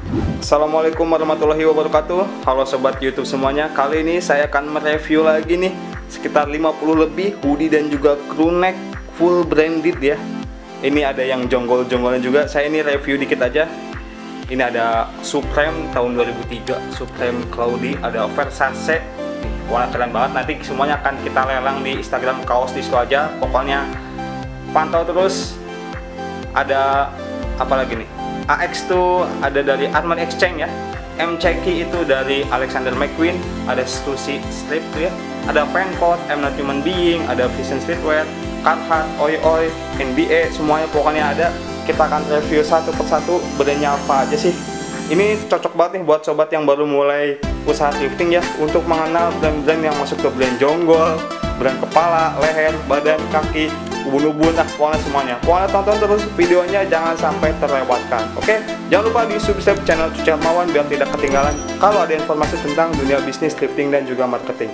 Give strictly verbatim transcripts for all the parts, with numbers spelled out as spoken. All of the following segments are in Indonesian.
Assalamualaikum warahmatullahi wabarakatuh. Halo sobat YouTube semuanya. Kali ini saya akan mereview lagi nih sekitar lima puluh lebih hoodie dan juga crew neck full branded ya. Ini ada yang jonggol-jonggolan juga. Saya ini review dikit aja. Ini ada Supreme tahun dua ribu tiga, Supreme Cloudy, ada Versace. Warna keren banget. Nanti semuanya akan kita lelang di Instagram Kaos Distro aja. Pokoknya pantau terus. Ada apa lagi nih? A X tuh ada dari Armani Exchange ya. M C K itu dari Alexander McQueen. Ada Stussy Strip tuh ya. Ada Fancoat, I'm Not Human Being, ada Vision Streetwear, Carhartt, Oi Oi, N B A, semuanya pokoknya ada. Kita akan review satu persatu brandnya apa aja sih. Ini cocok banget nih buat sobat yang baru mulai usaha thrifting ya, untuk mengenal brand-brand yang masuk ke brand jonggol, brand kepala, leher, badan, kaki, ubun-ubun, nah pokoknya semuanya. Pokoknya tonton terus videonya, jangan sampai terlewatkan. Oke, jangan lupa di subscribe channel Cuci Hermawan biar tidak ketinggalan kalau ada informasi tentang dunia bisnis, thrifting, dan juga marketing.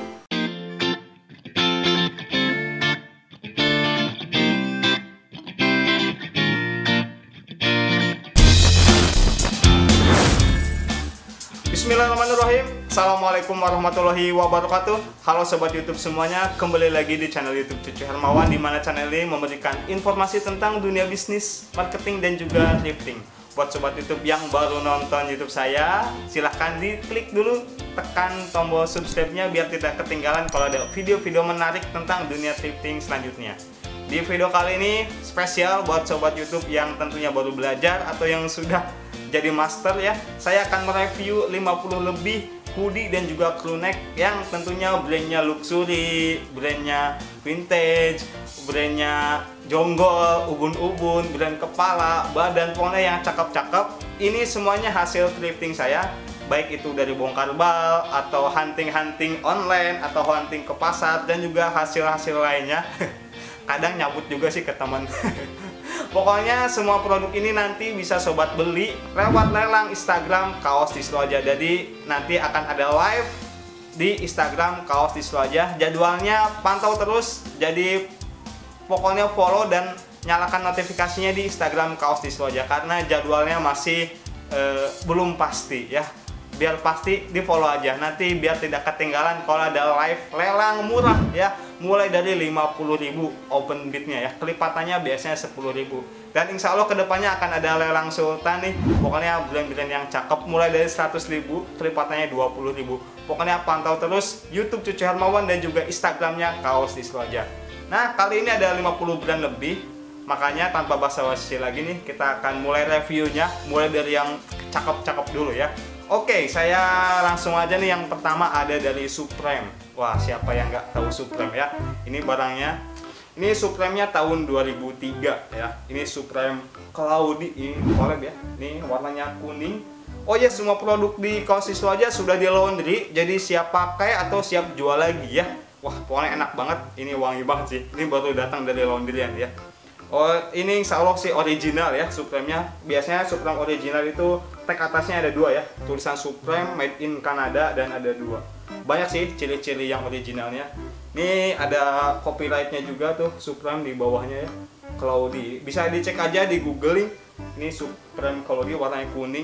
Bismillahirrahmanirrahim. Assalamualaikum warahmatullahi wabarakatuh. Halo sobat YouTube semuanya, kembali lagi di channel YouTube Cuci Hermawan, di mana channel ini memberikan informasi tentang dunia bisnis, marketing, dan juga thrifting. Buat sobat YouTube yang baru nonton YouTube saya, silahkan diklik dulu, tekan tombol subscribe-nya biar tidak ketinggalan kalau ada video-video menarik tentang dunia thrifting selanjutnya. Di video kali ini spesial buat sobat YouTube yang tentunya baru belajar atau yang sudah jadi master ya. Saya akan mereview lima puluh lebih hoodie dan juga crew neck yang tentunya brandnya luxury, brandnya vintage, brandnya jonggol, ubun-ubun, brand kepala, badan, pokoknya yang cakep-cakep. Ini semuanya hasil thrifting saya, baik itu dari bongkar bal atau hunting-hunting online atau hunting ke pasar, dan juga hasil-hasil lainnya. Kadang nyabut juga sih ke teman. Pokoknya semua produk ini nanti bisa sobat beli lewat lelang Instagram Kaos Distro aja. Jadi nanti akan ada live di Instagram Kaos Distro aja. Jadwalnya pantau terus. Jadi pokoknya follow dan nyalakan notifikasinya di Instagram Kaos Distro aja, karena jadwalnya masih eh, belum pasti ya. Biar pasti di follow aja, nanti biar tidak ketinggalan kalau ada live lelang murah ya, mulai dari lima puluh ribu open bidnya ya, kelipatannya biasanya sepuluh ribu. Dan insya Allah kedepannya akan ada lelang sultan nih, pokoknya brand-brand yang cakep mulai dari seratus ribu, kelipatannya dua puluh ribu. Pokoknya pantau terus YouTube Cuci Hermawan dan juga Instagramnya Kaos Distro aja. Nah, kali ini ada lima puluh brand lebih, makanya tanpa basa-basi lagi nih, kita akan mulai reviewnya, mulai dari yang cakep-cakep dulu ya. Oke, saya langsung aja nih. Yang pertama ada dari Supreme. Wah, siapa yang nggak tahu Supreme ya? Ini barangnya. Ini Supreme-nya tahun dua ribu tiga ya. Ini Supreme Cloudy, ini collab ya. Ini warnanya kuning. Oh ya, semua produk di Kaos Distro aja sudah di laundry, jadi siap pakai atau siap jual lagi ya. Wah, pokoknya enak banget. Ini wangi banget sih. Ini baru datang dari laundryan ya. Oh, ini insya Allah sih original ya Supreme-nya. Biasanya Supreme original itu tag atasnya ada dua ya, tulisan Supreme Made in Canada, dan ada dua. Banyak sih ciri-ciri yang originalnya. Ini ada copyright-nya juga tuh, Supreme di bawahnya ya, Cloudy. Bisa dicek aja di Google nih. Ini Supreme Cloudy warnanya kuning.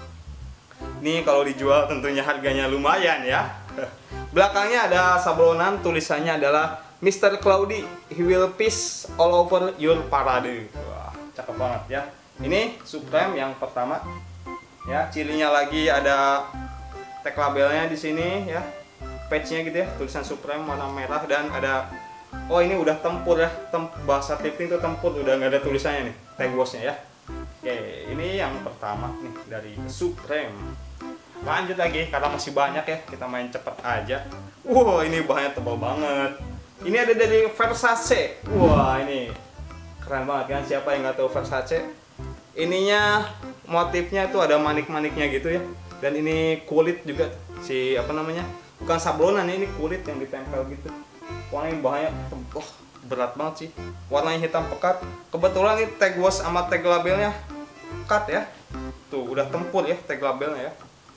Ini kalau dijual tentunya harganya lumayan ya. Belakangnya ada sablonan, tulisannya adalah mister Cloudy, he will piss all over your parade. Wah, cakep banget ya. Ini Supreme yang pertama. Ya, cirinya lagi ada tag labelnya di sini ya. Patch-nya gitu ya, tulisan Supreme warna merah, dan ada, oh ini udah tempur ya. Tem bahasa thrifting itu tempur, udah nggak ada tulisannya nih, tag wash-nya ya. Oke, ini yang pertama nih dari Supreme. Lanjut lagi karena masih banyak ya, kita main cepet aja. Wow, ini bahannya tebal banget. Ini ada dari Versace. Wah, ini keren banget kan, siapa yang nggak tahu Versace? Ininya motifnya tuh ada manik-maniknya gitu ya. Dan ini kulit juga, si apa namanya? Bukan sablonan, ini kulit yang ditempel gitu. Pokoknya ini bahannya tebal, berat banget sih. Warnanya hitam pekat. Kebetulan ini tag wash sama tag labelnya cut ya. Tuh, udah tempur ya tag labelnya ya.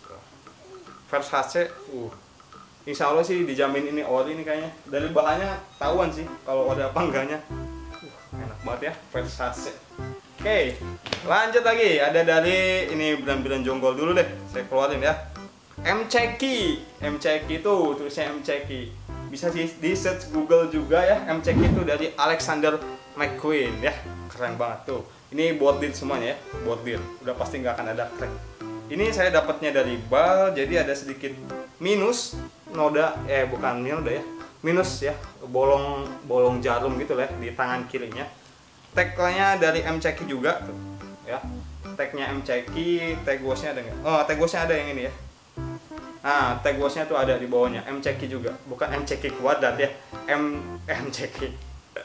Versace. Uh. Insya Allah sih dijamin ini ori nih kayaknya. Dari bahannya tahuan sih kalau ada apa enggaknya. Uh, enak banget ya, Versace. Oke, lanjut lagi. Ada dari ini brand-brand jonggol dulu deh. Saya keluarin ya. M C K, M C K itu tulisnya M C K. Bisa di, di search Google juga ya. M C K itu dari Alexander McQueen ya. Keren banget tuh. Ini bonded semuanya ya, bonded. Udah pasti nggak akan ada crack. Ini saya dapatnya dari bal, jadi ada sedikit minus noda, eh bukan noda ya, minus ya, bolong bolong jarum gitu lah di tangan kirinya. Tagnya dari M C K juga tuh, ya. Tagnya M C K, tag wasnya ada nggak? Oh, tag wasnya ada yang ini ya. Nah, tag wasnya tuh ada di bawahnya, M C K juga, bukan M C K kuadrat ya, M M C K.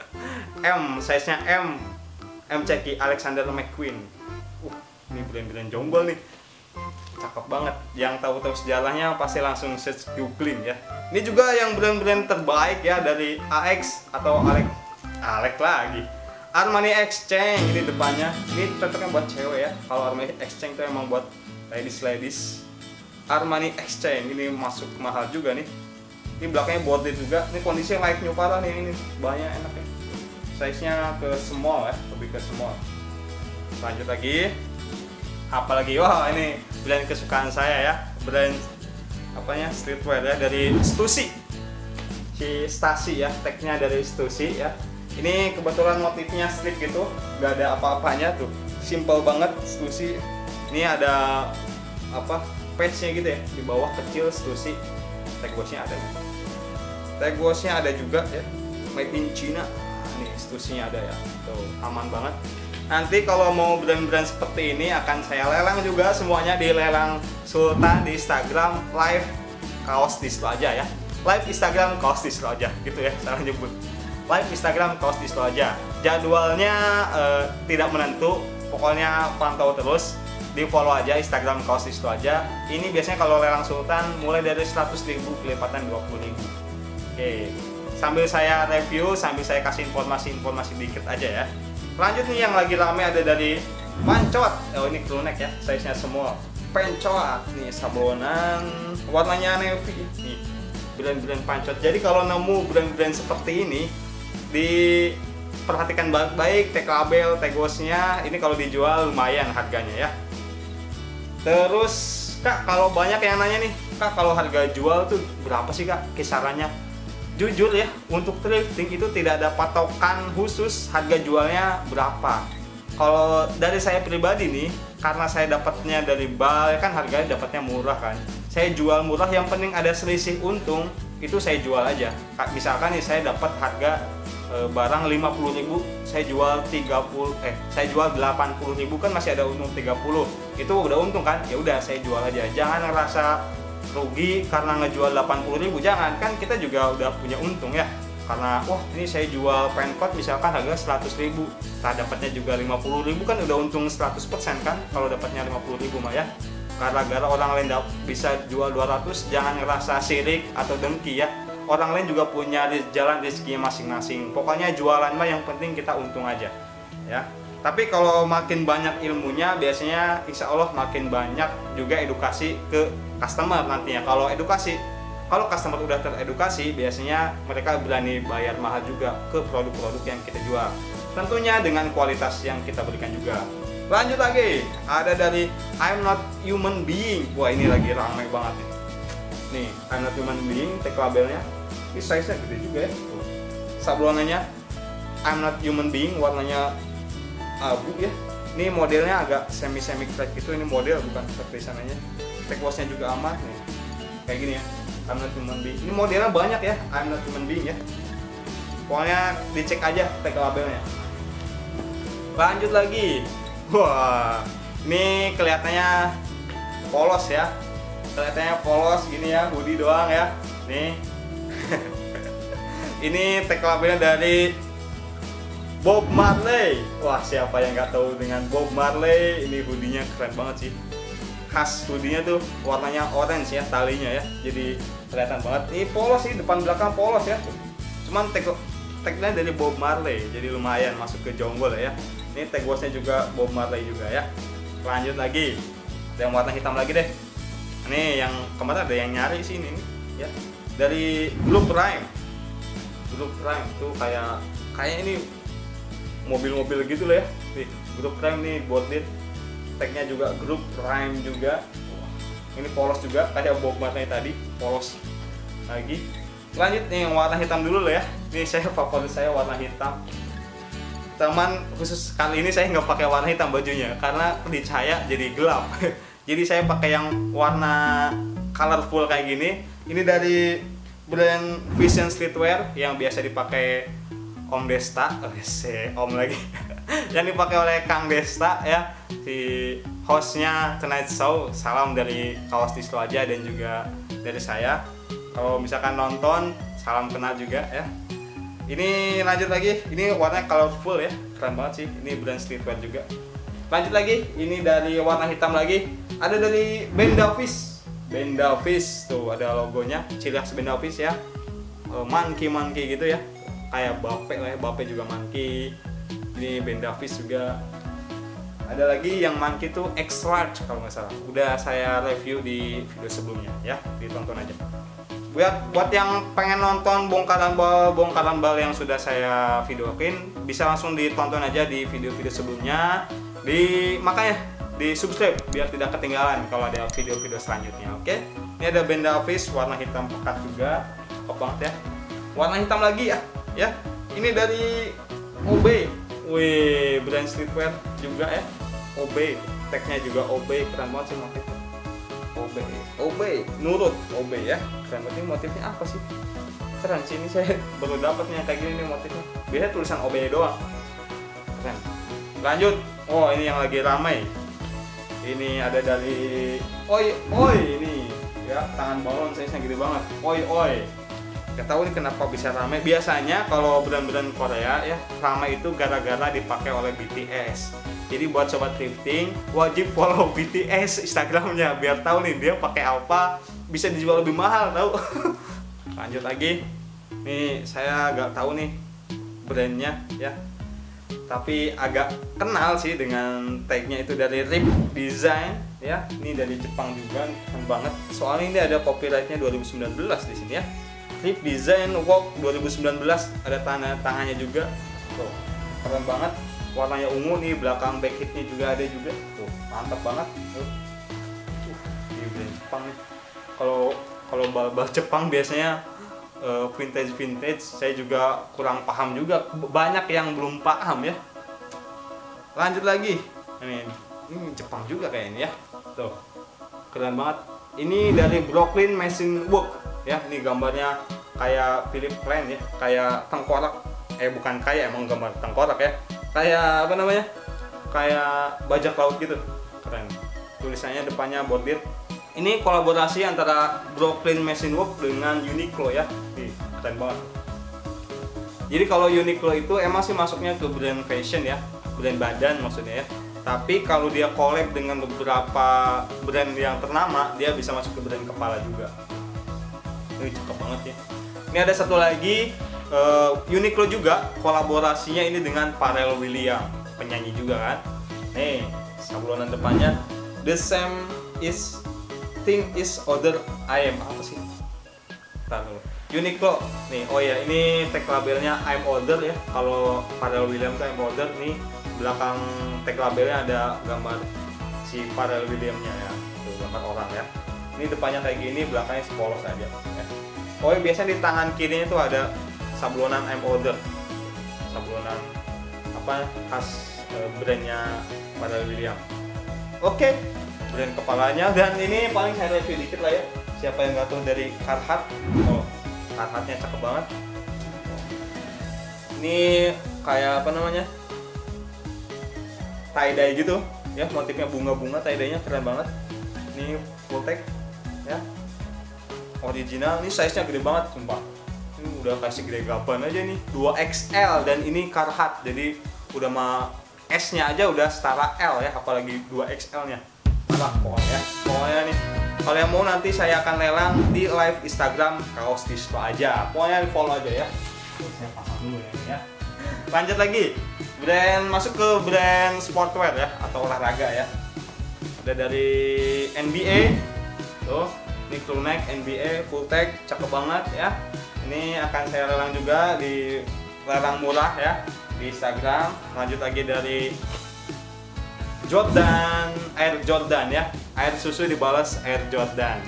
M, size-nya M, M C K Alexander McQueen. Uh, ini brand-brand jonggol nih. Cakep banget. Yang tahu-tahu sejarahnya pasti langsung search googling ya. Ini juga yang brand-brand terbaik ya dari A X atau Alex Alex lagi. Armani Exchange ini depannya. Ini cocoknya buat cewek ya. Kalau Armani Exchange itu emang buat ladies-ladies. Armani Exchange ini masuk mahal juga nih. Ini belakangnya bonded juga. Ini kondisinya like new parah nih ini. Banyak enaknya. Size-nya ke small ya, lebih ke small. Lanjut lagi. Apalagi, wah ini brand kesukaan saya ya, brand apanya streetwear ya dari Stussy, si Stasi ya, tagnya dari Stussy ya. Ini kebetulan motifnya strip gitu, nggak ada apa-apanya tuh, simple banget Stussy. Ini ada apa patchnya gitu ya, di bawah kecil Stussy. Tag wasnya ada, tag wasnya ada juga ya, made in China. Nih Stussy-nya ada ya, tuh aman banget. Nanti kalau mau brand-brand seperti ini akan saya lelang juga semuanya di lelang Sultan di Instagram live kaos distro aja ya. Live Instagram kaos distro aja gitu ya, salah nyebut. Live Instagram kaos distro aja. Jadwalnya eh, tidak menentu, pokoknya pantau terus. Di follow aja Instagram kaos distro aja. Ini biasanya kalau lelang Sultan mulai dari seratus ribu kelipatan dua puluh ribu. Oke. Sambil saya review, sambil saya kasih informasi-informasi dikit aja ya. Lanjut nih yang lagi rame ada dari Pancot. Oh ini crew neck ya, size-nya semua. Pancot nih sablonan, warnanya navy. Nih brand-brand Pancot. Jadi kalau nemu brand-brand seperti ini, diperhatikan baik-baik tag label, tag wasnya. Ini kalau dijual lumayan harganya ya. Terus Kak, kalau banyak yang nanya nih, Kak kalau harga jual tuh berapa sih Kak kisarannya? Jujur ya, untuk thrifting itu tidak ada patokan khusus harga jualnya berapa. Kalau dari saya pribadi nih, karena saya dapatnya dari bal, kan harganya dapatnya murah kan. Saya jual murah, yang penting ada selisih untung, itu saya jual aja. Misalkan nih saya dapat harga e, barang lima puluh ribu, saya jual tiga puluh eh saya jual delapan puluh ribu, kan masih ada untung tiga puluh. Itu udah untung kan? Ya udah saya jual aja. Jangan ngerasa rugi karena ngejual delapan puluh ribu, jangan, kan kita juga udah punya untung ya. Karena wah ini saya jual pencoat misalkan harga seratus ribu, nah dapatnya juga lima puluh ribu, kan udah untung seratus persen kan kalau dapatnya lima puluh ribu mah ya. Karena gara orang lain bisa jual dua ratus, jangan ngerasa sirik atau dengki ya. Orang lain juga punya jalan rezekinya masing-masing. Pokoknya jualan mah yang penting kita untung aja ya. Tapi kalau makin banyak ilmunya, biasanya insya Allah makin banyak juga edukasi ke customer nantinya. Kalau edukasi, kalau customer udah teredukasi, biasanya mereka berani bayar mahal juga ke produk-produk yang kita jual. Tentunya dengan kualitas yang kita berikan juga. Lanjut lagi, ada dari I'm Not Human Being. Wah ini lagi ramai banget nih. Nih, I'm Not Human Being, tag labelnya. Ini size-nya gede juga ya. Sablonannya I'm Not Human Being, warnanya abu ya. Ini modelnya agak semi-semi crack gitu. Ini model bukan seperti sananya. Tag wasnya juga aman nih. Kayak gini ya. I'm Not Human Being. Ini modelnya banyak ya. I'm Not Human Being ya. Pokoknya dicek aja tag labelnya. Lanjut lagi. Wah, ini kelihatannya polos ya. Kelihatannya polos gini ya, hoodie doang ya. Nih. Ini tag labelnya dari Bob Marley. Wah, siapa yang nggak tahu dengan Bob Marley? Ini hoodie-nya keren banget sih. Khas hoodie-nya tuh warnanya orange ya, talinya ya. Jadi kelihatan banget. Ini polos sih, depan belakang polos ya. Cuman tag tagnya dari Bob Marley, jadi lumayan masuk ke jonggol ya. Ini tag wasnya juga Bob Marley juga ya. Lanjut lagi. Ada yang warna hitam lagi deh. Ini yang kemarin ada yang nyari sih ini ya. Dari Blue Prime. Blue Prime tuh kayak kayak ini mobil-mobil gitu lah ya. Nih, grup Prime nih bordir, tagnya juga grup Prime juga. Ini polos juga kayak Bob Marley tadi, polos lagi. Lanjut nih yang warna hitam dulu lah ya. Ini saya favorit saya warna hitam. Teman khusus kali ini saya nggak pakai warna hitam bajunya karena di cahaya jadi gelap. Jadi saya pakai yang warna colorful kayak gini. Ini dari brand Vision Streetwear yang biasa dipakai Om Desta, oh, si Om lagi. Yang dipakai oleh Kang Desta ya, si hostnya Tonight Show. Salam dari Kawas Distro aja dan juga dari saya. Kalau misalkan nonton, salam kenal juga ya. Ini lanjut lagi, ini warna colorful ya, keren banget sih. Ini brand streetwear juga. Lanjut lagi, ini dari warna hitam lagi. Ada dari Band Davis. Band Davis tuh ada logonya, ciri khas Band Davis ya. Monkey monkey gitu ya, kayak Bape lah ya, Bape juga monkey. Ini Band Davis juga. Ada lagi yang monkey tuh X large kalau nggak salah. Udah saya review di video sebelumnya ya, ditonton aja. Buat buat yang pengen nonton bongkaran bal bongkaran bal yang sudah saya videoin, bisa langsung ditonton aja di video-video sebelumnya. Di makanya di subscribe biar tidak ketinggalan kalau ada video-video selanjutnya. Oke, ini ada Band Davis warna hitam pekat juga, top banget ya. Warna hitam lagi ya, ya. Ini dari O B, wih brand streetwear juga ya. O B, tagnya juga O B, keren banget sih motifnya. O B, O B, nurut O B ya. Keren banget. Ini motifnya apa sih? Keren sih, ini saya baru dapatnya kayak gini nih motifnya. Biasanya tulisan O B doang. Keren. Lanjut, oh ini yang lagi ramai. Ini ada dari Oi Oi ini ya, tangan balon size-nya gede banget. Oi Oi. Gak tahu nih kenapa bisa ramai. Biasanya kalau brand-brand Korea ya ramai itu gara-gara dipakai oleh B T S. Jadi buat sobat thrifting wajib follow B T S Instagramnya biar tahu nih dia pakai apa, bisa dijual lebih mahal tahu. Lanjut lagi. Nih saya agak tahu nih brandnya ya. Tapi agak kenal sih dengan tagnya itu dari Rip Design ya. Ini dari Jepang juga, keren banget. Soalnya ini ada copyrightnya dua ribu sembilan belas di sini ya. Rip Design Walk dua ribu sembilan belas, ada tangan tangannya juga. Tuh, keren banget. Warnanya ungu nih, belakang back hitnya juga ada juga. Tuh, mantap banget. Tuh. Ini brand Jepang nih. Kalau kalau bal-bal Jepang biasanya Uh, vintage vintage saya juga kurang paham juga, banyak yang belum paham ya. Lanjut lagi, ini ini Jepang juga kayak ini ya, tuh keren banget. Ini dari Brooklyn Machine Work ya, ini gambarnya kayak Philip Klein ya, kayak tengkorak, eh bukan kayak emang gambar tengkorak ya, kayak apa namanya, kayak bajak laut gitu, keren. Tulisannya depannya bordir. Ini kolaborasi antara Brooklyn Machine Work dengan Uniqlo ya. Nih, keren banget. Jadi kalau Uniqlo itu emang sih masuknya ke brand fashion ya, brand badan maksudnya ya. Tapi kalau dia collab dengan beberapa brand yang ternama, dia bisa masuk ke brand kepala juga. Ini cakep banget ya. Ini ada satu lagi uh, Uniqlo juga kolaborasinya ini dengan Pharrell Williams, penyanyi juga kan. Nih, sablonan depannya The Same Is Thing Is Other I Am, apa sih? Tahu. Uniqlo nih, oh ya ini tag labelnya I'm Other ya. Kalau Pharrell Williams I'm Other nih, belakang tag labelnya ada gambar si Pharrell Williams-nya ya, tuh gambar orang ya. Ini depannya kayak gini, belakangnya sepolos aja. Ya. Oh ya, biasanya di tangan kirinya tuh ada sablonan I'm Other, sablonan apa khas eh, brandnya Pharrell Williams. Oke. Brand kepalanya, dan ini paling saya review dikit lah ya. Siapa yang nggak tahu dari Carhartt, oh Carharttnya cakep banget. Ini kayak apa namanya, tie dye gitu ya, motifnya bunga-bunga, tie dye-nya keren banget. Ini full tag ya, original. Ini size nya gede banget sumpah. Ini udah kasih gede gaban aja nih, dua X L, dan ini Carhartt jadi udah mah S nya aja udah setara L ya, apalagi dua X L nya. Lah pokoknya, pokoknya nih kalau yang mau nanti saya akan lelang di live Instagram Kawas Distro aja, pokoknya di follow aja ya. Saya pasang dulu ya, ya. Lanjut lagi, brand masuk ke brand sportwear ya, atau olahraga ya. Ada dari N B A tuh, ini crew neck N B A full tag, cakep banget ya. Ini akan saya lelang juga di lelang murah ya di Instagram. Lanjut lagi dari Jordan, Air Jordan ya, air susu dibalas Air Jordan.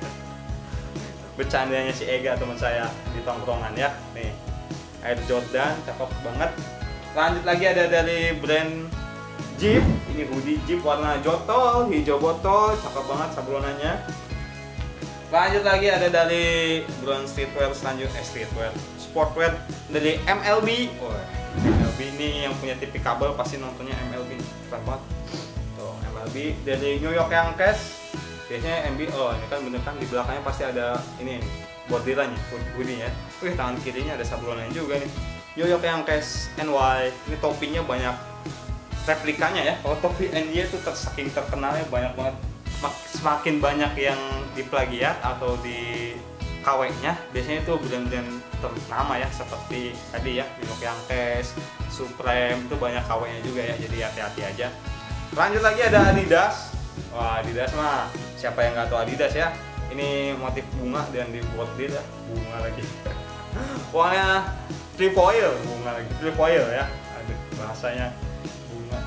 Bercandanya si Ega teman saya di tongkrongan ya. Nih, Air Jordan cakep banget. Lanjut lagi ada dari brand Jeep. Ini hoodie Jeep warna jotol, hijau botol, cakep banget sablonannya. Lanjut lagi ada dari brand streetwear selanjutnya, eh, streetwear, sportwear dari M L B. Oh, M L B ini yang punya T V kabel pasti nontonnya M L B, keren banget. Tuh, M L B dari New York Yankees. Biasanya M B, oh ini kan bener kan di belakangnya pasti ada ini bordirannya, hoodie ya. Wih, tangan kirinya ada sablonannya juga nih. New York Yankees N Y. Ini topinya banyak replikanya ya. Kalau topi N Y itu ter saking terkenalnya banyak banget. Semakin banyak yang diplagiat atau di K W-nya, biasanya itu brand-brand ternama ya, seperti tadi ya, New York Yankees, Supreme, itu banyak K W-nya juga ya, jadi hati-hati aja. Lanjut lagi ada Adidas. Wah, Adidas mah siapa yang nggak tahu Adidas ya? Ini motif bunga dan dibuat dia bunga lagi. Warnanya trefoil, bunga lagi, trefoil ya. Aduh, bahasanya bunga.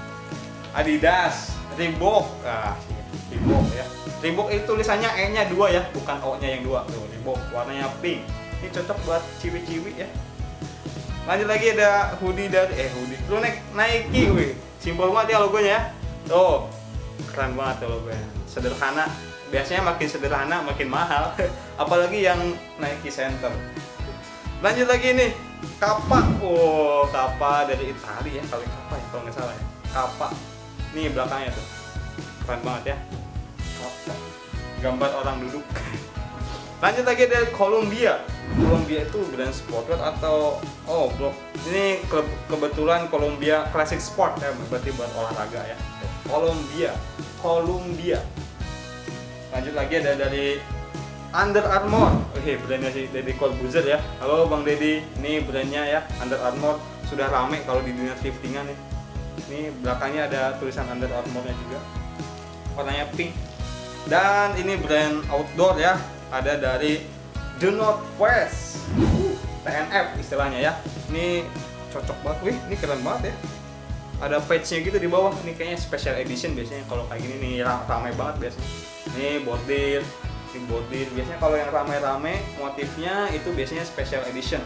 Adidas, Reebok, ah, Reebok ya. Reebok itu tulisannya E-nya dua ya, bukan O-nya yang dua. Tuh, Reebok warnanya pink. Ini cocok buat ciwi-ciwi ya. Lanjut lagi ada hoodie dari eh hoodie. Lu naik Nike, wih. Simbol banget ya logonya ya. Tuh, keren banget tuh logonya. Sederhana. Biasanya makin sederhana makin mahal. Apalagi yang Nike Center. Lanjut lagi nih, Kappa. Oh, Kappa dari Italia ya, kali Kappa ya kalau nggak salah ya. Kappa. Nih belakangnya tuh. Keren banget ya. Kappa. Gambar orang duduk. Lanjut lagi dari Columbia. Columbia itu brand sportwear atau oh, blok. Ini ke kebetulan Columbia Classic Sport ya, berarti buat olahraga ya. Columbia. Columbia. Lanjut lagi ada dari Under Armour. Oke, brandnya si Deddy Corbuzier ya. Halo Bang Deddy, ini brandnya ya Under Armour. Sudah rame kalau di dunia thriftingan nih. Ini belakangnya ada tulisan Under Armour-nya juga. Warnanya pink. Dan ini brand outdoor ya. Ada dari The North Face. Uh, T N F istilahnya ya. Ini cocok banget. Wih, ini keren banget ya. Ada patch-nya gitu di bawah. Ini kayaknya special edition biasanya kalau kayak gini nih ramai banget biasanya. Ini bordir. Ini bordir. Biasanya kalau yang ramai-ramai motifnya itu biasanya special edition.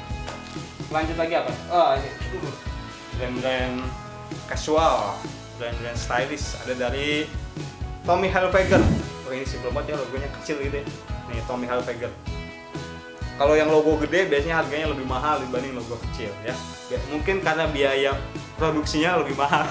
Lanjut lagi apa? Ah, ini brand-brand casual, brand-brand stylish. Ada dari Tommy Hilfiger. Oh, ini simpel banget ya, logonya kecil gitu ya. Nih Tommy Hilfiger. Kalau yang logo gede biasanya harganya lebih mahal dibanding logo kecil ya. Mungkin karena biaya produksinya lebih mahal.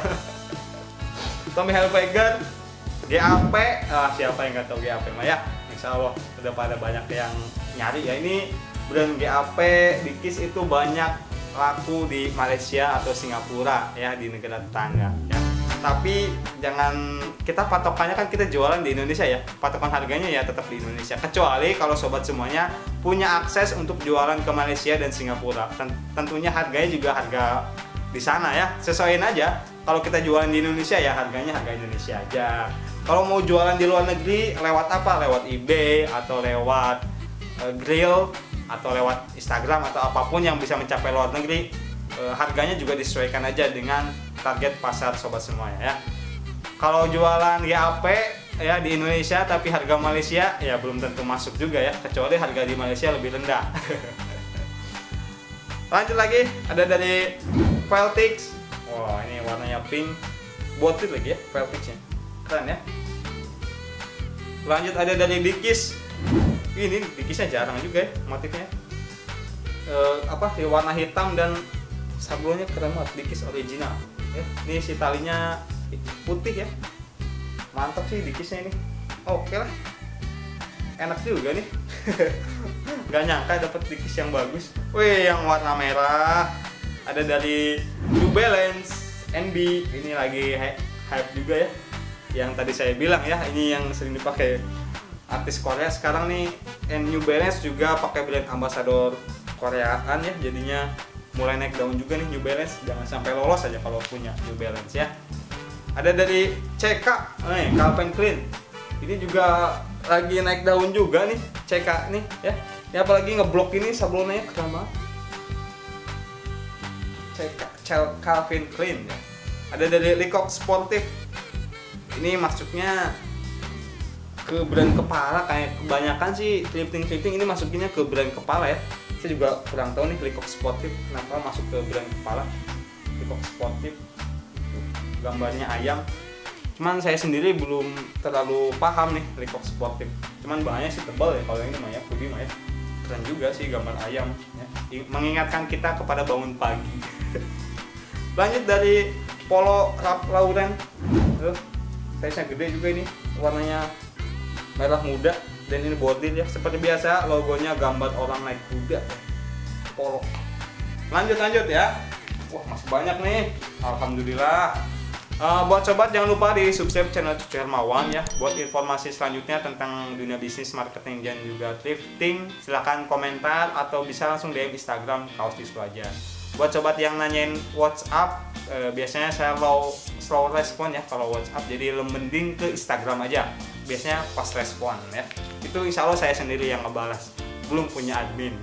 Tommy Hilfiger, G A P, ah, siapa yang nggak tahu G A P mah ya? Insya Allah udah pada banyak yang nyari ya. Ini brand G A P, Dickies itu banyak laku di Malaysia atau Singapura ya, di negara tetangga ya. Tapi jangan, kita patokannya kan kita jualan di Indonesia ya, patokan harganya ya tetap di Indonesia, kecuali kalau sobat semuanya punya akses untuk jualan ke Malaysia dan Singapura. Tentunya harganya juga harga di sana ya, sesuaiin aja. Kalau kita jualan di Indonesia ya harganya harga Indonesia aja. Kalau mau jualan di luar negeri lewat apa? Lewat eBay atau lewat uh, Grill atau lewat Instagram atau apapun yang bisa mencapai luar negeri, uh, harganya juga disesuaikan aja dengan target pasar sobat semuanya ya. Kalau jualan G A P ya di Indonesia tapi harga Malaysia ya belum tentu masuk juga ya, kecuali harga di Malaysia lebih rendah. Lanjut lagi ada dari Veltix. Wah, ini warnanya pink, bordir lagi ya Veltixnya, keren ya. Lanjut ada dari Dickies. Ini Dickiesnya jarang juga ya motifnya. E, apa sih warna hitam dan sablonnya keren banget, Dickies original. Ya, ini si talinya putih ya, mantap sih Dickiesnya ini. Oke lah, enak juga nih. Gak nyangka dapet Dickies yang bagus. Wih, yang warna merah ada dari New Balance N B. Ini lagi hype juga ya, yang tadi saya bilang ya, ini yang sering dipakai artis Korea sekarang nih. And New Balance juga pakai brand ambassador Koreaan ya, jadinya mulai naik daun juga nih New Balance. Jangan sampai lolos aja kalau punya New Balance ya. Ada dari C K, nih Calvin Klein. Ini juga lagi naik daun juga nih C K nih ya. Ini apalagi ngeblok ini sablonnya keren banget. C K Calvin Klein ya. Ada dari Lecoq Sportif. ini masuknya ke brand kepala, kayak kebanyakan sih thrifting-thrifting ini masukinnya ke brand kepala ya. Saya juga kurang tahu nih Lecoq Sportif kenapa masuk ke brand kepala. Lecoq Sportif gambarnya ayam. Cuman saya sendiri belum terlalu paham nih Lecoq Sportif. Cuman bahannya sih tebal ya kalau ini mah ya, hoodie mah ya. Keren juga sih gambar ayam ya. Mengingatkan kita kepada bangun pagi. Lanjut dari Polo Ralph Lauren. Tuh, size-nya gede juga ini, warnanya merah muda dan ini body ya. Seperti biasa logonya gambar orang naik kuda. Polo. Lanjut lanjut ya. Wah, masih banyak nih. Alhamdulillah. Uh, buat sobat jangan lupa di subscribe channel Cucu Hermawan ya. Buat informasi selanjutnya tentang dunia bisnis, marketing dan juga thrifting, silahkan komentar atau bisa langsung D M Instagram Kaos Disco aja. Buat sobat yang nanyain WhatsApp, uh, biasanya saya slow slow respon ya kalau WhatsApp, jadi mending ke Instagram aja. Biasanya pas respon ya. Itu insya Allah saya sendiri yang ngebalas. Belum punya admin.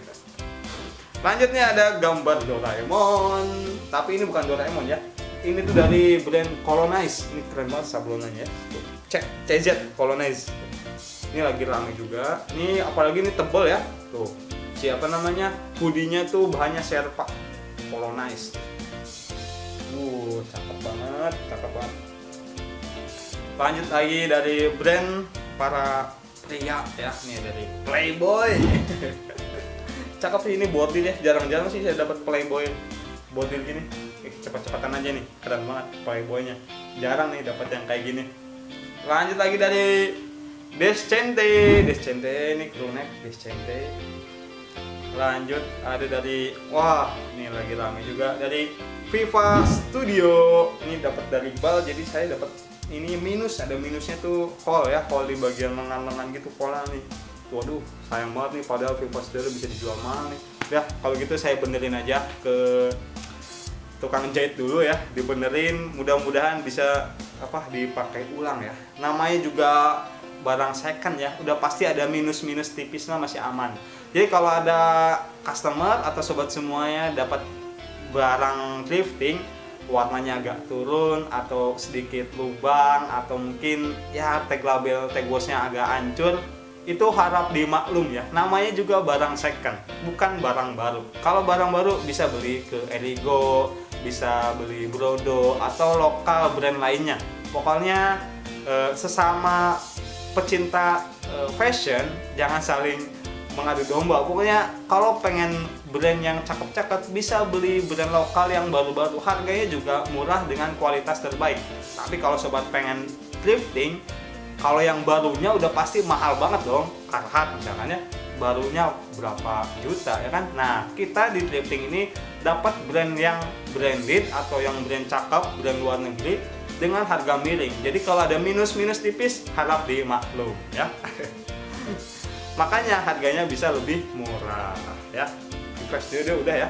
Lanjutnya ada gambar Doraemon, tapi ini bukan Doraemon ya. Ini tuh dari brand Colonize. Ini keren banget sablonannya. Cek C Z Colonize. Ini lagi rame juga. Ini apalagi ini tebel ya. Tuh. Siapa namanya? Hoodie-nya tuh bahannya Sherpa. Colonize. Uh, cakep banget, cakep banget. Lanjut lagi dari brand para pria ya. Nih dari Playboy. Cakep sih ini body ya. Jarang-jarang sih saya dapat Playboy body gini. Cepat-cepatan aja nih, keren banget Playboy-nya. Jarang nih dapat yang kayak gini. Lanjut lagi dari Descente. Descente ini crew neck Descente. Lanjut ada dari, wah ini lagi rame juga, dari Viva Studio. Ini dapat dari bal, jadi saya dapat ini minus, ada minusnya tuh hole ya, hole di bagian lengan-lengan gitu pola nih. Waduh, sayang banget nih, padahal Viva Studio bisa dijual mahal nih. Ya kalau gitu saya benerin aja ke tukang jahit dulu ya, dibenerin, mudah-mudahan bisa apa dipakai ulang ya. Namanya juga barang second ya, udah pasti ada minus-minus tipis lah, masih aman. Jadi kalau ada customer atau sobat semuanya dapat barang thrifting warnanya agak turun atau sedikit lubang atau mungkin ya tag label tag wash-nya agak hancur, itu harap dimaklum ya, namanya juga barang second, bukan barang baru. Kalau barang baru bisa beli ke Erigo, bisa beli Brodo atau lokal brand lainnya. Pokoknya eh, sesama pecinta eh, fashion jangan saling mengadu domba. Pokoknya kalau pengen brand yang cakep-cakep bisa beli brand lokal yang baru-baru, harganya juga murah dengan kualitas terbaik. Tapi kalau sobat pengen thrifting, kalau yang barunya udah pasti mahal banget dong. Carhartt misalnya barunya berapa juta ya kan. Nah kita di thrifting ini dapat brand yang branded atau yang brand cakep, brand luar negeri dengan harga miring. Jadi kalau ada minus-minus tipis harap dimaklum ya. Makanya harganya bisa lebih murah ya. Di Fresh Studio udah ya.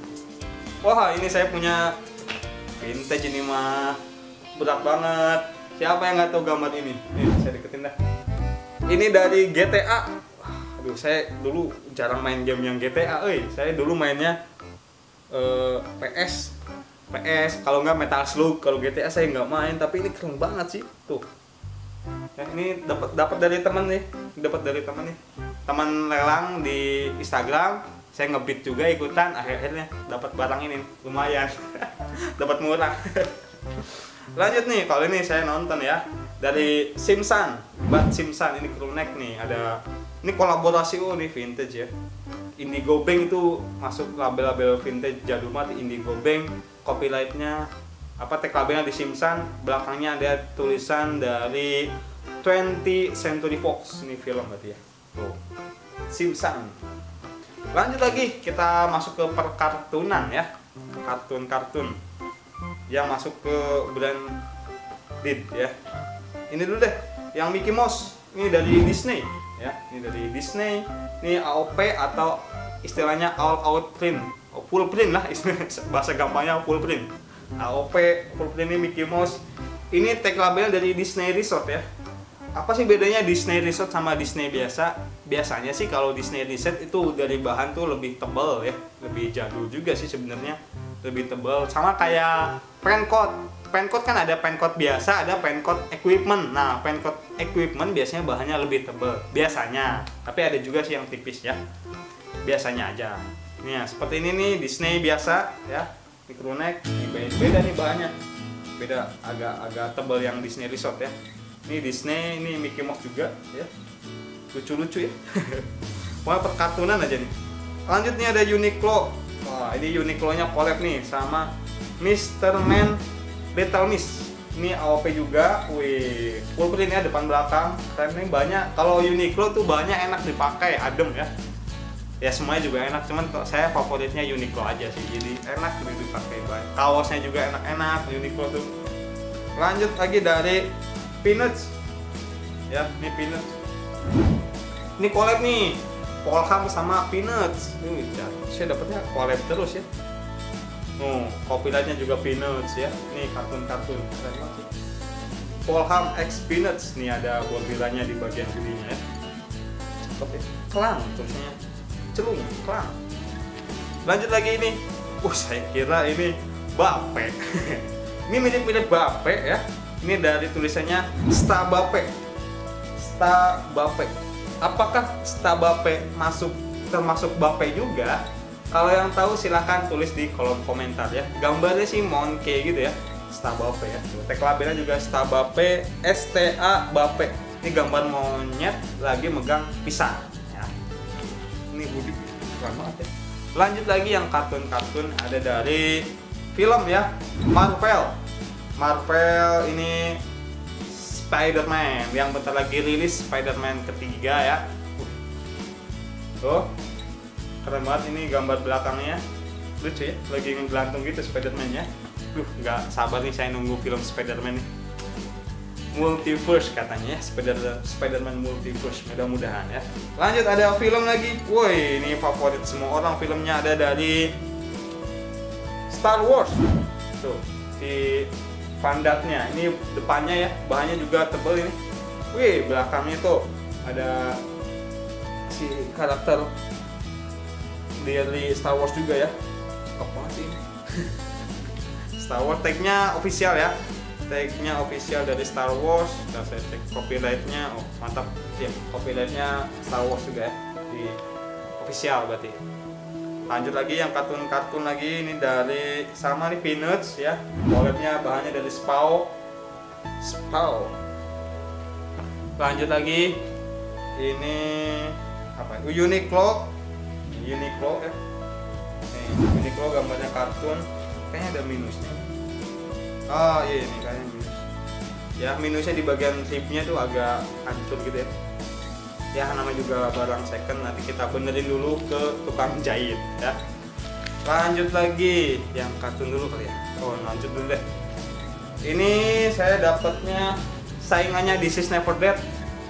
Wah ini saya punya vintage ini mah, berat banget. Siapa yang nggak tahu gambar ini? Nih saya deketin dah. Ini dari G T A. Aduh, saya dulu jarang main game yang G T A, euy. Saya dulu mainnya uh, P S. P S, kalau nggak Metal Slug. Kalau G T A saya nggak main, tapi ini keren banget sih. Tuh. Ya, ini dapat dapat dari teman nih. Dapat dari teman nih. Teman lelang di Instagram. Saya ngebit juga ikutan, akhirnya dapat barang ini. Lumayan. Dapat murah. Lanjut nih, kalau ini saya nonton ya. Dari Simpson, Bud Simpson, ini crew neck nih, ada ini kolaborasi oh nih vintage ya. Indigo Bank itu masuk label-label vintage jadul banget. Indigo Bank, copyrightnya apa tag labelnya di Simpson, belakangnya ada tulisan dari twentieth Century Fox, ini film berarti ya. Tuh, Simpson. Lanjut lagi, kita masuk ke perkartunan ya, kartun-kartun yang masuk ke brand Did ya. Ini dulu deh, yang Mickey Mouse, ini dari Disney ya, ini dari Disney. Ini A O P atau istilahnya all out print, oh, full print lah istilah, bahasa gampangnya full print. A O P full print ini Mickey Mouse. Ini tag labelnya dari Disney Resort ya. Apa sih bedanya Disney Resort sama Disney biasa? Biasanya sih kalau Disney Resort itu dari bahan tuh lebih tebal ya, lebih jadul juga sih sebenarnya, lebih tebal. Sama kayak Raincoat. Pencoat kan ada pencoat biasa, ada pencoat equipment. Nah, pencoat equipment biasanya bahannya lebih tebal, biasanya. Tapi ada juga sih yang tipis ya. Biasanya aja. Nih, ya, seperti ini nih Disney biasa ya. Ini crewneck, ini beda nih bahannya. Beda, agak-agak tebal yang Disney Resort ya. Ini Disney, ini Mickey Mouse juga ya. Lucu-lucu ya. Wah, perkartunan aja nih. Lanjut nih ada Uniqlo. Wah, ini Uniqlo-nya collab nih sama mister Man Little Miss. Ini A O P juga. Wih, full print ya depan belakang. Keren nih, banyak. Kalau Uniqlo tuh banyak enak dipakai, adem ya. Ya semuanya juga enak, cuman saya favoritnya Uniqlo aja sih. Jadi enak gitu dipakai. Kaosnya juga enak-enak Uniqlo tuh. Lanjut lagi dari Peanuts. Ya, ini Peanuts. Ini collab nih. Polham sama Peanuts. Ini saya dapetnya collab terus ya. Oh, copyrightnya juga Peanuts ya. Ini kartun-kartun keren banget sih. Polham X Peanuts. Nih ada Godzilla-nya di bagian sininya ya. Cakep ya. Kelang tulisannya. Celung, kelang. Lanjut lagi ini. Uh, saya kira ini Bape. Ini mirip-mirip Bape ya. Ini dari tulisannya Stabape. Stabape. Apakah Stabape masuk termasuk Bape juga? Kalau yang tahu silahkan tulis di kolom komentar ya. Gambarnya sih monkey gitu ya. Stabape ya. Tag labelnya juga Stabape, S T A Bape. Ini gambar monyet lagi megang pisang ya. Ini Budi keren banget ya. Lanjut lagi yang kartun-kartun ada dari film ya. Marvel. Marvel ini Spider-Man yang bentar lagi rilis, Spider-Man ketiga ya. Tuh. Keren banget ini gambar belakangnya. Lucu ya, lagi ngegelantung gitu Spider-Man ya. Duh, nggak sabar nih saya nunggu film Spider-Man nih. Multiverse katanya ya, Spider Spider-Man Multiverse, mudah-mudahan ya. Lanjut ada film lagi. Woi, ini favorit semua orang, filmnya ada dari Star Wars. Tuh, si pandatnya. Ini depannya ya, bahannya juga tebal ini. Wih, belakangnya tuh ada si karakter dari Star Wars juga ya. Apa sih ini? Star Wars tagnya official ya. Tagnya official dari Star Wars. Nah, saya cek copyrightnya. Oh, mantap ya. Copyrightnya Star Wars juga ya. Di official berarti. Lanjut lagi yang kartun-kartun lagi, ini dari sama nih Peanuts ya. Collabnya bahannya dari Spaw. Spaw. Lanjut lagi ini apa? Uniqlo. Uniqlo ya. Nih, Uniqlo gambarnya kartun. Kayaknya ada minusnya. Oh iya, ini kayaknya minus. Ya, minusnya di bagian tipnya tuh agak hancur gitu ya. Ya namanya juga barang second, nanti kita benerin dulu ke tukang jahit ya. Lanjut lagi yang kartun dulu kali ya. Oh, lanjut dulu deh. Ini saya dapatnya saingannya This Is Never Dead.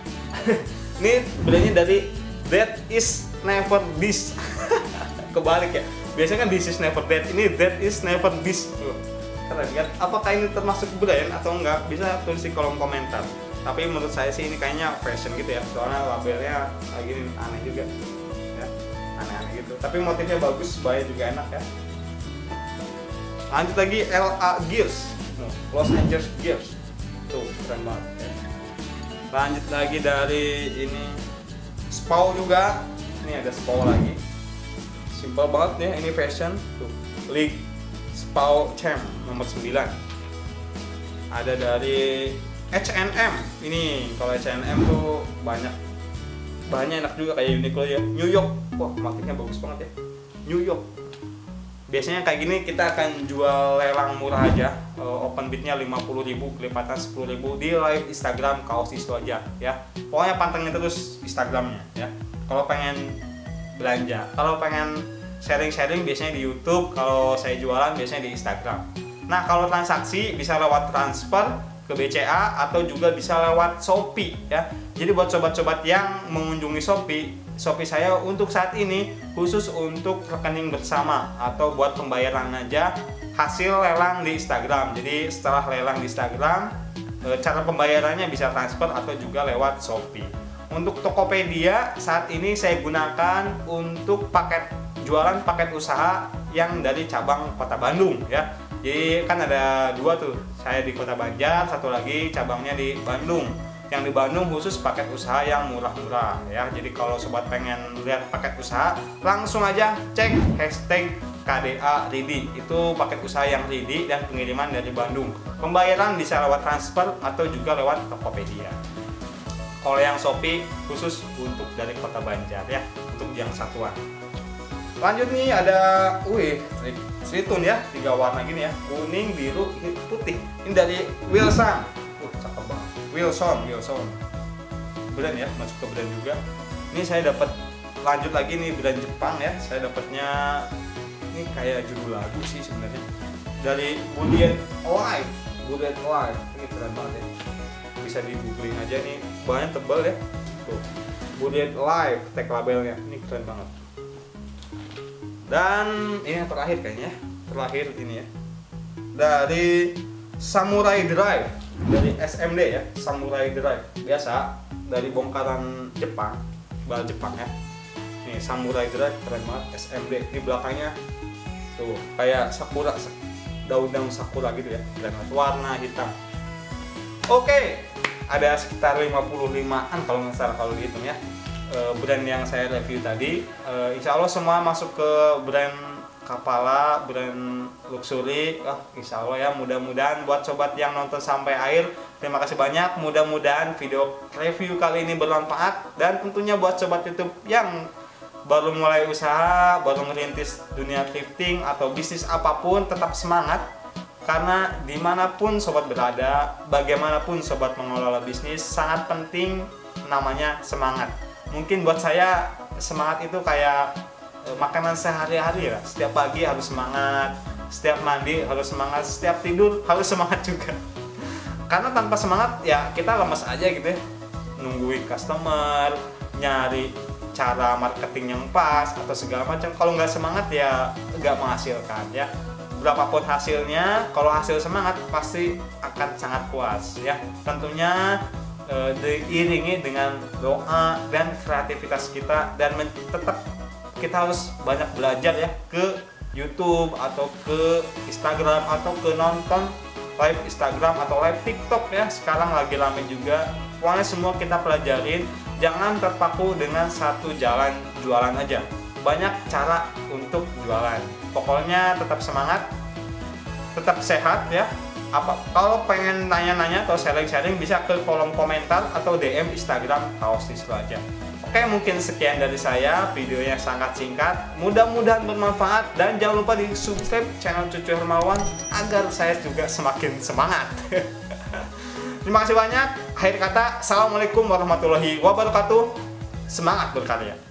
Ini belinya dari Dead Is Never This. Kebalik ya. Biasanya kan This Is Never Dead, ini Dead Is Never This. Keren kan? Apakah ini termasuk brand atau enggak? Bisa tulis di kolom komentar. Tapi menurut saya sih ini kayaknya fashion gitu ya, soalnya labelnya kayak gini aneh juga ya, aneh-aneh gitu, tapi motifnya bagus, bayar juga enak ya. Lanjut lagi L A Gears, Los Angeles Gears, tuh keren banget ya. Lanjut lagi dari ini Spaw juga, ini ada Spaw lagi, simple banget ya, ini fashion tuh, League Spaw Champ nomor sembilan. Ada dari H and M. Ini kalau H and M tuh banyak bahannya enak juga kayak Uniqlo ya. New York. Wah, motifnya bagus banget ya. New York. Biasanya kayak gini kita akan jual lelang murah aja. Uh, open bidnya lima puluh ribu, kelipatan sepuluh ribu di live Instagram Kaos Isto aja ya. Pokoknya pantengin terus Instagramnya ya. Kalau pengen belanja, kalau pengen sharing-sharing biasanya di YouTube, kalau saya jualan biasanya di Instagram. Nah, kalau transaksi bisa lewat transfer ke B C A atau juga bisa lewat Shopee ya. Jadi buat sobat-sobat yang mengunjungi Shopee, Shopee saya untuk saat ini khusus untuk rekening bersama atau buat pembayaran aja hasil lelang di Instagram. Jadi setelah lelang di Instagram, cara pembayarannya bisa transfer atau juga lewat Shopee. Untuk Tokopedia saat ini saya gunakan untuk paket jualan paket usaha yang dari cabang Kota Bandung ya. Jadi kan ada dua tuh, saya di Kota Banjar, satu lagi cabangnya di Bandung. Yang di Bandung khusus paket usaha yang murah-murah ya. Jadi kalau sobat pengen lihat paket usaha, langsung aja cek hashtag K D A Ready. Itu paket usaha yang ready dan pengiriman dari Bandung. Pembayaran bisa lewat transfer atau juga lewat Tokopedia. Kalau yang Shopee khusus untuk dari Kota Banjar ya, untuk yang satuan. Lanjut nih ada, wih, Sritun ya, tiga warna gini ya, kuning, biru, putih. Ini dari Wilson. Uh, cakep banget. Wilson, Wilson. Brand ya, masuk ke brand juga. Ini saya dapat, lanjut lagi nih brand Jepang ya. Saya dapatnya ini kayak judul lagu sih sebenarnya. Dari Bullion Life, Bullion Life. Ini keren banget ya. Bisa di googling aja nih, bahannya tebal ya. Tuh. Bullion Life, tag labelnya. Ini keren banget. Dan ini yang terakhir kayaknya, terakhir ini ya, dari Samurai Drive, dari S M D ya, Samurai Drive. Biasa dari bongkaran Jepang, bal Jepang ya. Nih Samurai Drive keren banget, S M D. Di belakangnya tuh kayak sakura, daun-daun sakura gitu ya, keren banget, warna hitam. Oke, ada sekitar lima puluh limaan kalau nggak salah kalau dihitung ya. Brand yang saya review tadi, insya Allah semua masuk ke brand Kapala, brand luxury. Oh, insya Allah ya, mudah-mudahan buat sobat yang nonton sampai akhir, terima kasih banyak. Mudah-mudahan video review kali ini bermanfaat, dan tentunya buat sobat YouTube yang baru mulai usaha, baru merintis dunia thrifting atau bisnis apapun, tetap semangat. Karena dimanapun sobat berada, bagaimanapun sobat mengelola bisnis, sangat penting namanya semangat. Mungkin buat saya semangat itu kayak e, makanan sehari-hari ya. Setiap pagi harus semangat, setiap mandi harus semangat, setiap tidur harus semangat juga. Karena tanpa semangat ya kita lemes aja gitu ya. Nungguin customer, nyari cara marketing yang pas atau segala macam. Kalau nggak semangat ya nggak menghasilkan ya. Berapapun hasilnya, kalau hasil semangat pasti akan sangat puas ya. Tentunya Uh, diiringi dengan doa dan kreativitas kita, dan tetap kita harus banyak belajar ya, ke YouTube atau ke Instagram atau ke nonton live Instagram atau live TikTok ya, sekarang lagi rame juga. Pokoknya semua kita pelajarin, jangan terpaku dengan satu jalan jualan aja, banyak cara untuk jualan. Pokoknya tetap semangat, tetap sehat ya. Apa kalau pengen nanya-nanya atau sharing-sharing bisa ke kolom komentar atau D M Instagram Kaos Distro aja. Oke, mungkin sekian dari saya, videonya sangat singkat, mudah-mudahan bermanfaat, dan jangan lupa di subscribe channel Cucu Hermawan agar saya juga semakin semangat. Terima kasih banyak. Akhir kata, assalamualaikum warahmatullahi wabarakatuh. Semangat berkarya.